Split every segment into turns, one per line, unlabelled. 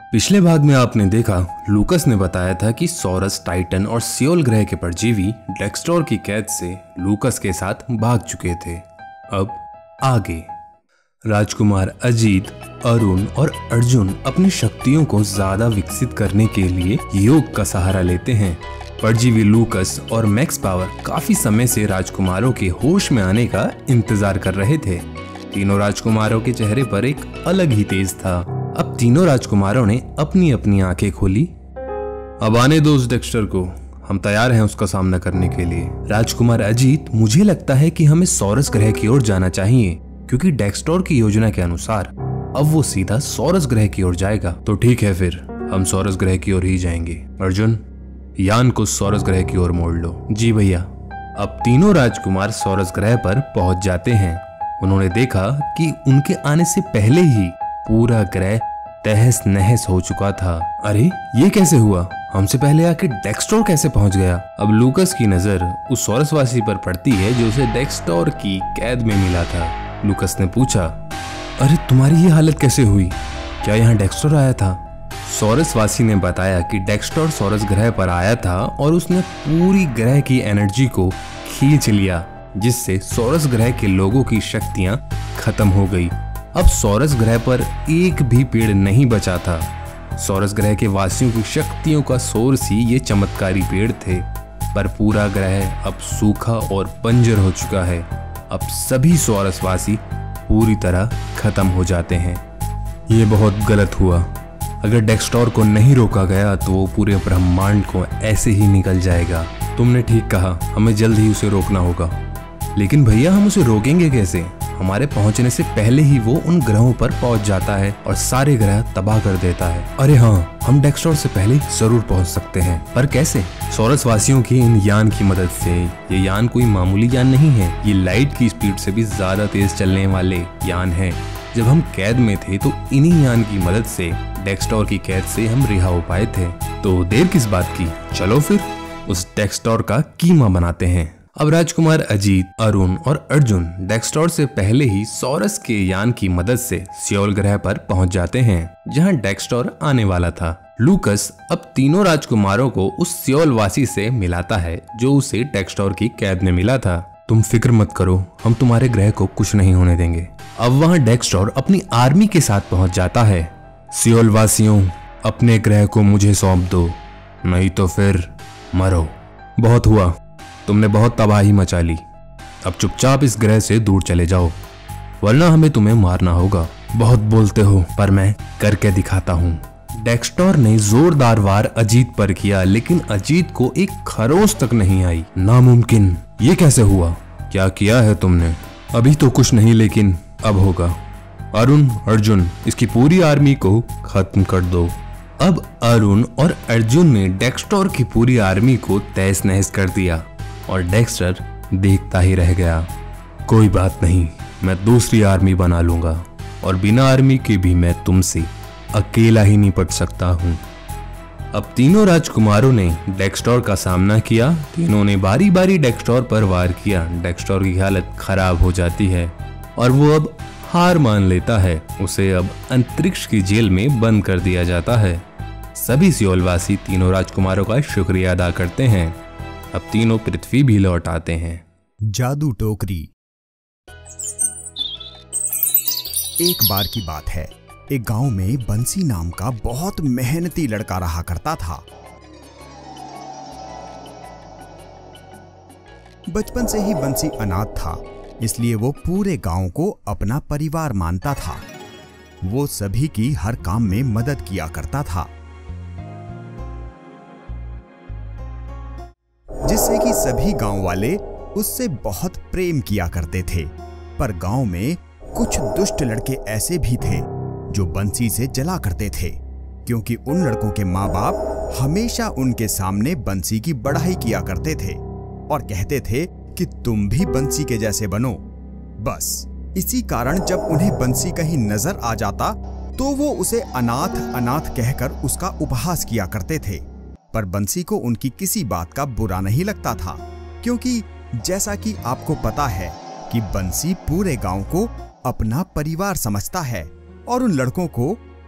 पिछले भाग में आपने देखा लूकस ने बताया था कि सॉरस, टाइटन और सियोल ग्रह के परजीवी डेक्स्टोर की कैद से लूकस के साथ भाग चुके थे। अब आगे राजकुमार अजीत, अरुण और अर्जुन अपनी शक्तियों को ज्यादा विकसित करने के लिए योग का सहारा लेते हैं। परजीवी लूकस और मैक्स पावर काफी समय से राजकुमारों के होश में आने का इंतजार कर रहे थे। तीनों राजकुमारों के चेहरे पर एक अलग ही तेज था। अब तीनों राजकुमारों ने अपनी अपनी आंखें खोली। अब आने दो उस डेक्स्टर को, हम तैयार हैं उसका सामना करने के लिए। राजकुमार अजीत, मुझे लगता है कि हमें सॉरस ग्रह की ओर जाना चाहिए, क्योंकि डेक्स्टर की योजना के अनुसार अब वो सीधा सॉरस ग्रह की ओर जाएगा। तो ठीक है, फिर हम सॉरस ग्रह की ओर ही जाएंगे। अर्जुन, यान को सॉरस ग्रह की ओर मोड़ लो। जी भैया। अब तीनों राजकुमार सॉरस ग्रह पर पहुंच जाते हैं। उन्होंने देखा कि उनके आने से पहले ही पूरा ग्रह तहस नहस हो चुका था। अरे ये कैसे हुआ? हमसे पहले आके डेक्स्टर कैसे पहुंच गया? अब लूकस की नजर उस सॉरसवासी पर पड़ती है जो उसे डेक्स्टर की कैद में मिला था। लूकस ने पूछा, अरे तुम्हारी ये हालत कैसे हुई? क्या यहाँ डेक्स्टर आया था? सॉरसवासी ने बताया कि डेक्स्टर सॉरस ग्रह पर आया था और उसने पूरी ग्रह की एनर्जी को खींच लिया, जिससे सॉरस ग्रह के लोगों की शक्तियां खत्म हो गई। अब सॉरस ग्रह पर एक भी पेड़ नहीं बचा था। सॉरस ग्रह के वासियों की शक्तियों का सोर्स ही ये चमत्कारी पेड़ थे, पर पूरा ग्रह अब सूखा और बंजर हो चुका है। अब सभी सॉरसवासी पूरी तरह खत्म हो जाते हैं। ये बहुत गलत हुआ। अगर डेक्स्टर को नहीं रोका गया तो वो पूरे ब्रह्मांड को ऐसे ही निकल जाएगा। तुमने ठीक कहा, हमें जल्द ही उसे रोकना होगा। लेकिन भैया, हम उसे रोकेंगे कैसे? हमारे पहुंचने से पहले ही वो उन ग्रहों पर पहुंच जाता है और सारे ग्रह तबाह कर देता है। अरे हाँ, हम डेक्स्टर से पहले जरूर पहुंच सकते हैं, पर कैसे? सॉरस वासियों के इन यान की मदद से। ये यान कोई मामूली यान नहीं है, ये लाइट की स्पीड से भी ज्यादा तेज चलने वाले यान है। जब हम कैद में थे तो इन्हीं यान की मदद से डेक्स्टर की कैद से हम रिहा हो पाए थे। तो देर किस बात की, चलो फिर उस डेक्स्टर का कीमा बनाते हैं। अब राजकुमार अजीत, अरुण और अर्जुन डेक्स्टर से पहले ही सॉरस के यान की मदद से सियोल ग्रह पर पहुंच जाते हैं, जहां डेक्स्टर आने वाला था। लूकस अब तीनों राजकुमारों को उस सियोल वासी से मिलाता है जो उसे डेक्स्टर की कैद में मिला था। तुम फिक्र मत करो, हम तुम्हारे ग्रह को कुछ नहीं होने देंगे। अब वहां डेक्स्टर अपनी आर्मी के साथ पहुंच जाता है। सियोल वासियों, अपने ग्रह को मुझे सौंप दो, नहीं तो फिर मरो। बहुत हुआ, तुमने बहुत तबाही मचा ली। अब चुपचाप इस ग्रह से दूर चले जाओ, वरना हमें तुम्हें मारना होगा। बहुत बोलते हो, पर मैं करके दिखाता हूँ। डेक्स्टर ने जोरदार वार अजीत पर किया, लेकिन अजीत को एक खरोंच तक नहीं आई। नामुमकिन, ये कैसे हुआ? क्या किया है तुमने? अभी तो कुछ नहीं, लेकिन अब होगा। अरुण, अर्जुन, इसकी पूरी आर्मी को खत्म कर दो। अब अरुण और अर्जुन ने डेक्स्टर की पूरी आर्मी को तहस नहस कर दिया और डेक्स्टर देखता ही रह गया। कोई बात नहीं, मैं दूसरी आर्मी बना लूंगा और बिना आर्मी के भी मैं तुमसे अकेला ही निपट सकता हूँ। अब तीनों राजकुमारों ने डेक्स्टर का सामना किया। तीनों ने बारी बारी डेक्स्टर पर वार किया। डेक्स्टर की हालत खराब हो जाती है और वो अब हार मान लेता है। उसे अब अंतरिक्ष की जेल में बंद कर दिया जाता है। सभी सियोलवासी तीनों राजकुमारों का शुक्रिया अदा करते हैं। अब तीनों पृथ्वी भी लौट आते हैं।
जादू टोकरी। एक बार की बात है, एक गांव में बंसी नाम का बहुत मेहनती लड़का रहा करता था। बचपन से ही बंसी अनाथ था, इसलिए वो पूरे गांव को अपना परिवार मानता था। वो सभी की हर काम में मदद किया करता था, जिससे कि सभी गांव वाले उससे बहुत प्रेम किया करते थे। पर गांव में कुछ दुष्ट लड़के ऐसे भी थे जो बंसी से जला करते थे, क्योंकि उन लड़कों के माँ बाप हमेशा उनके सामने बंसी की बड़ाई किया करते थे और कहते थे कि तुम भी बंसी के जैसे बनो। बस इसी कारण जब उन्हें बंसी कहीं नजर आ जाता तो वो उसे अनाथ अनाथ कहकर उसका उपहास किया करते थे। पर बंसी को उनकी किसी बात का बुरा नहीं लगता था, क्योंकि जैसा कि आपको पता है कि बंसी पूरे गांव को अपना परिवार समझता है और उन लड़कों को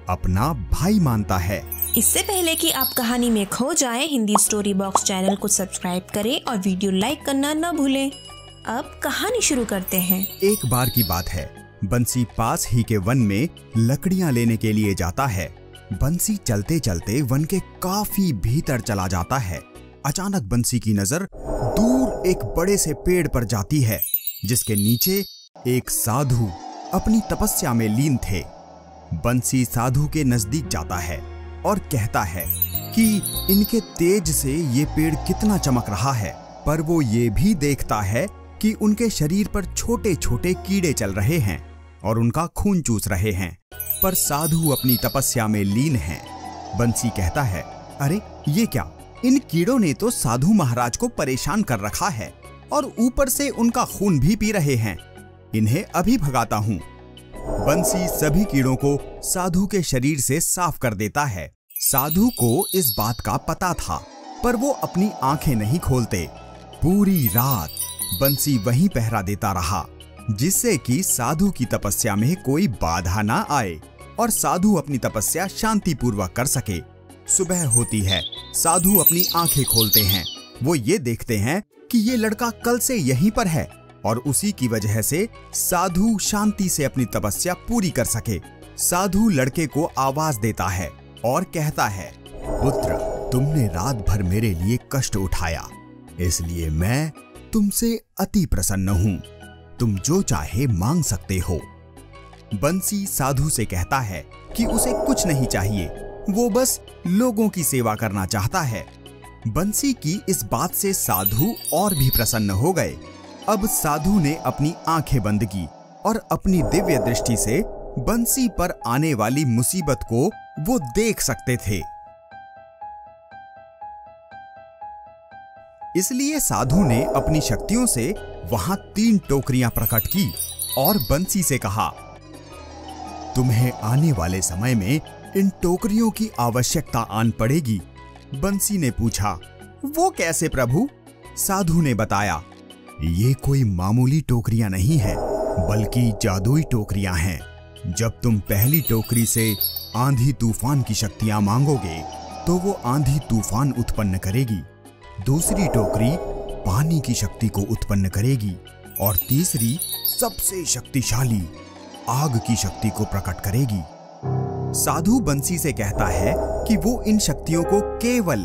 अपना भाई मानता है।
इससे पहले कि आप कहानी में खो जाएं, हिंदी स्टोरी बॉक्स चैनल को सब्सक्राइब करें और वीडियो लाइक करना न भूलें। अब कहानी शुरू करते हैं।
एक बार की बात है, बंसी पास ही के वन में लकड़ियां लेने के लिए जाता है। बंसी चलते चलते वन के काफी भीतर चला जाता है। अचानक बंसी की नजर दूर एक बड़े से पेड़ पर जाती है, जिसके नीचे एक साधु अपनी तपस्या में लीन थे। बंसी साधु के नजदीक जाता है और कहता है कि इनके तेज से ये पेड़ कितना चमक रहा है, पर वो ये भी देखता है कि उनके शरीर पर छोटे छोटे कीड़े चल रहे हैं और उनका खून चूस रहे हैं, पर साधु अपनी तपस्या में लीन हैं। बंसी कहता है, अरे ये क्या, इन कीड़ों ने तो साधु महाराज को परेशान कर रखा है और ऊपर से उनका खून भी पी रहे हैं। इन्हें अभी भगाता हूँ। बंसी सभी कीड़ों को साधु के शरीर से साफ कर देता है। साधु को इस बात का पता था, पर वो अपनी आंखें नहीं खोलते। पूरी रात बंसी वहीं पहरा देता रहा, जिससे कि साधु की तपस्या में कोई बाधा ना आए और साधु अपनी तपस्या शांतिपूर्वक कर सके। सुबह होती है, साधु अपनी आंखें खोलते हैं। वो ये देखते हैं कि ये लड़का कल से यहीं पर है और उसी की वजह से साधु शांति से अपनी तपस्या पूरी कर सके। साधु लड़के को आवाज देता है और कहता है, पुत्र, तुमने रात भर मेरे लिए कष्ट उठाया, इसलिए मैं तुमसे अति प्रसन्न हूँ। तुम जो चाहे मांग सकते हो। बंसी साधु से कहता है कि उसे कुछ नहीं चाहिए, वो बस लोगों की सेवा करना चाहता है। बंसी की इस बात से साधु और भी प्रसन्न हो गए। अब साधु ने अपनी आंखें बंद की और अपनी दिव्य दृष्टि से बंसी पर आने वाली मुसीबत को वो देख सकते थे। इसलिए साधु ने अपनी शक्तियों से वहां 3 टोकरियां प्रकट की और बंसी से कहा, तुम्हें आने वाले समय में इन टोकरियों की आवश्यकता आन पड़ेगी। बंसी ने पूछा, वो कैसे प्रभु? साधु ने बताया, ये कोई मामूली टोकरियां नहीं है, बल्कि जादुई टोकरियां हैं। जब तुम पहली टोकरी से आंधी तूफान की शक्तियां मांगोगे तो वो आंधी तूफान उत्पन्न करेगी। दूसरी टोकरी पानी की शक्ति को उत्पन्न करेगी और तीसरी सबसे शक्तिशाली आग की शक्ति को प्रकट करेगी। साधु बंसी से कहता है कि वो इन शक्तियों को केवल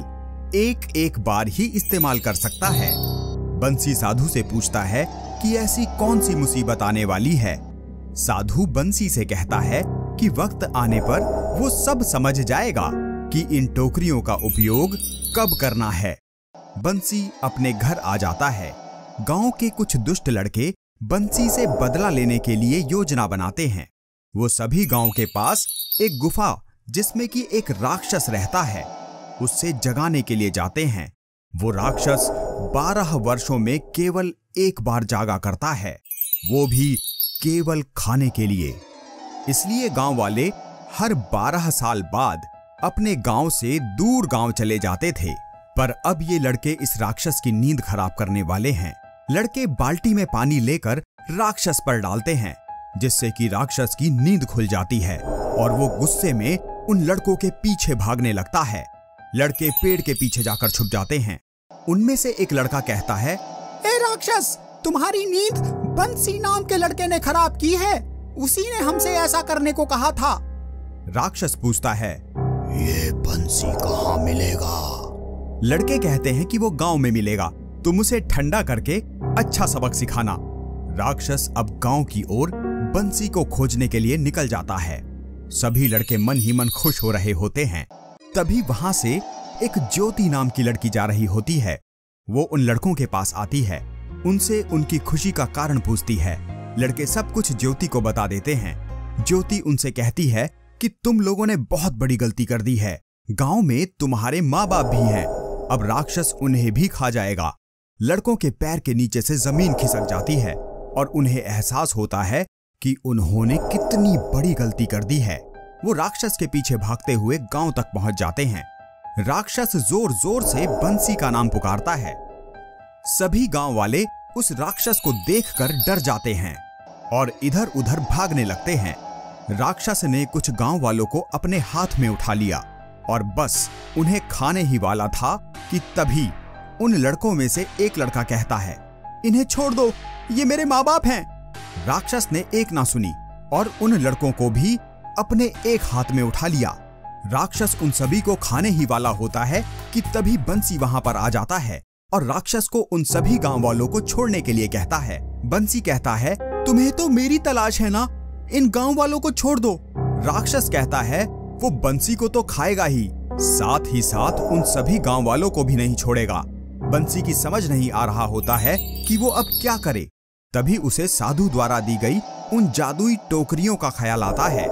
एक बार ही इस्तेमाल कर सकता है। बंसी साधु से पूछता है कि ऐसी कौन सी मुसीबत आने वाली है। साधु बंसी से कहता है कि वक्त आने पर वो सब समझ जाएगा कि इन टोकरियों का उपयोग कब करना है। बंसी अपने घर आ जाता है। गांव के कुछ दुष्ट लड़के बंसी से बदला लेने के लिए योजना बनाते हैं। वो सभी गांव के पास एक गुफा जिसमें कि एक राक्षस रहता है, उससे जगाने के लिए जाते हैं। वो राक्षस 12 वर्षों में केवल एक बार जागा करता है, वो भी केवल खाने के लिए। इसलिए गांव वाले हर 12 साल बाद अपने गांव से दूर गांव चले जाते थे। पर अब ये लड़के इस राक्षस की नींद खराब करने वाले हैं। लड़के बाल्टी में पानी लेकर राक्षस पर डालते हैं, जिससे कि राक्षस की नींद खुल जाती है और वो गुस्से में उन लड़कों के पीछे भागने लगता है। लड़के पेड़ के पीछे जाकर छुप जाते हैं। उनमें से एक लड़का कहता है, ए राक्षस, तुम्हारी नींद बंसी नाम के लड़के ने खराब की है, उसी ने हमसे ऐसा करने को कहा था। राक्षस पूछता है, ये बंसी कहाँ मिलेगा? लड़के कहते हैं कि वो गांव में मिलेगा, तुम उसे ठंडा करके अच्छा सबक सिखाना। राक्षस अब गांव की ओर बंसी को खोजने के लिए निकल जाता है। सभी लड़के मन ही मन खुश हो रहे होते हैं। तभी वहां से एक ज्योति नाम की लड़की जा रही होती है। वो उन लड़कों के पास आती है, उनसे उनकी खुशी का कारण पूछती है। लड़के सब कुछ ज्योति को बता देते हैं। ज्योति उनसे कहती है कि तुम लोगों ने बहुत बड़ी गलती कर दी है। गांव में तुम्हारे माँ बाप भी हैं, अब राक्षस उन्हें भी खा जाएगा। लड़कों के पैर के नीचे से जमीन खिसक जाती है और उन्हें एहसास होता है कि उन्होंने कितनी बड़ी गलती कर दी है। वो राक्षस के पीछे भागते हुए गांव तक पहुंच जाते हैं। राक्षस जोर जोर से बंसी का नाम पुकारता है। सभी गांव वाले उस राक्षस को देखकर डर जाते हैं और इधर उधर भागने लगते हैं। राक्षस ने कुछ गांव वालों को अपने हाथ में उठा लिया और बस उन्हें खाने ही वाला था कि तभी उन लड़कों में से एक लड़का कहता है, इन्हें छोड़ दो, ये मेरे माँ बाप हैं। राक्षस ने एक ना सुनी और उन लड़कों को भी अपने एक हाथ में उठा लिया। राक्षस उन सभी को खाने ही वाला होता है कि तभी बंसी वहां पर आ जाता है और राक्षस को उन सभी गांव वालों को छोड़ने के लिए कहता है। बंसी कहता है, तुम्हें तो मेरी तलाश है ना, इन गांव वालों को छोड़ दो। राक्षस कहता है वो बंसी को तो खाएगा ही, साथ ही साथ उन सभी गांव वालों को भी नहीं छोड़ेगा। बंसी की समझ नहीं आ रहा होता है कि वो अब क्या करे। तभी उसे साधु द्वारा दी गई उन जादुई टोकरियों का ख्याल आता है।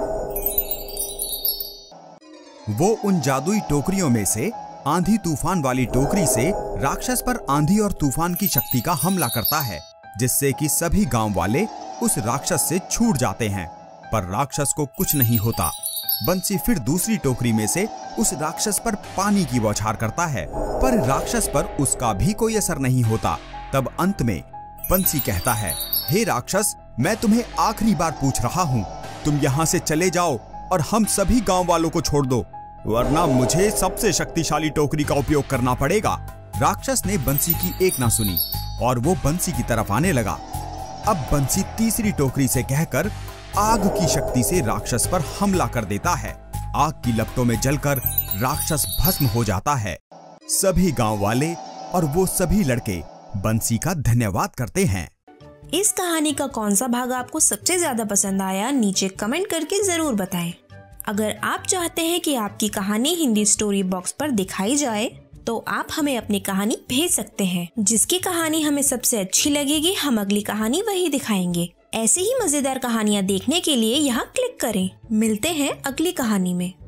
वो उन जादुई टोकरियों में से आंधी तूफान वाली टोकरी से राक्षस पर आंधी और तूफान की शक्ति का हमला करता है, जिससे कि सभी गांव वाले उस राक्षस से छूट जाते हैं। पर राक्षस को कुछ नहीं होता। बंसी फिर दूसरी टोकरी में से उस राक्षस पर पानी की बौछार करता है, पर राक्षस पर उसका भी कोई असर नहीं होता। तब अंत में बंसी कहता है, हे राक्षस, मैं तुम्हें आखिरी बार पूछ रहा हूँ, तुम यहाँ से चले जाओ और हम सभी गांव वालों को छोड़ दो, वरना मुझे सबसे शक्तिशाली टोकरी का उपयोग करना पड़ेगा। राक्षस ने बंसी की एक ना सुनी और वो बंसी की तरफ आने लगा। अब बंसी तीसरी टोकरी से कहकर आग की शक्ति से राक्षस पर हमला कर देता है। आग की लपटों में जलकर राक्षस भस्म हो जाता है। सभी गांव वाले और वो सभी लड़के बंसी का धन्यवाद करते हैं।
इस कहानी का कौन सा भाग आपको सबसे ज्यादा पसंद आया, नीचे कमेंट करके जरूर बताएं। अगर आप चाहते हैं कि आपकी कहानी हिंदी स्टोरी बॉक्स पर दिखाई जाए तो आप हमें अपनी कहानी भेज सकते हैं। जिसकी कहानी हमें सबसे अच्छी लगेगी हम अगली कहानी वही दिखाएंगे। ऐसे ही मजेदार कहानियाँ देखने के लिए यहाँ क्लिक करें। मिलते हैं अगली कहानी में।